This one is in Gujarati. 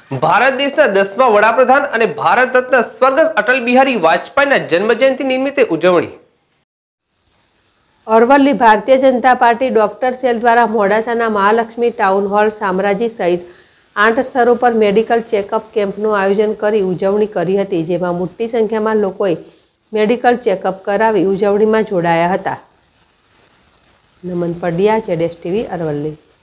ભારત દેશના 10મા વડાપ્રધાન અને ભારત રત્ન સ્વર્ગસ્થ અટલ બિહારી વાજપેયીના જન્મજયંતિ નિમિત્તે ઉજવણી। Aravalli Bharatiya Janata party doctor cell દ્વારા મોડાસાના મહાલક્ષ્મી ટાઉન હોલ શામરાજી સહિત 8 સ્થળો પર મેડિકલ ચેકઅપ કેમ્પનું આયોજન કરી ઉજવણી કરી હતી, જેમાં મોટી સંખ્યામાં લોકોએ મેડિકલ ચેકઅપ કરાવી ઉજવણીમાં જોડાયા હતા। નમન પડિયા, ZSTV, અરવલ્લી।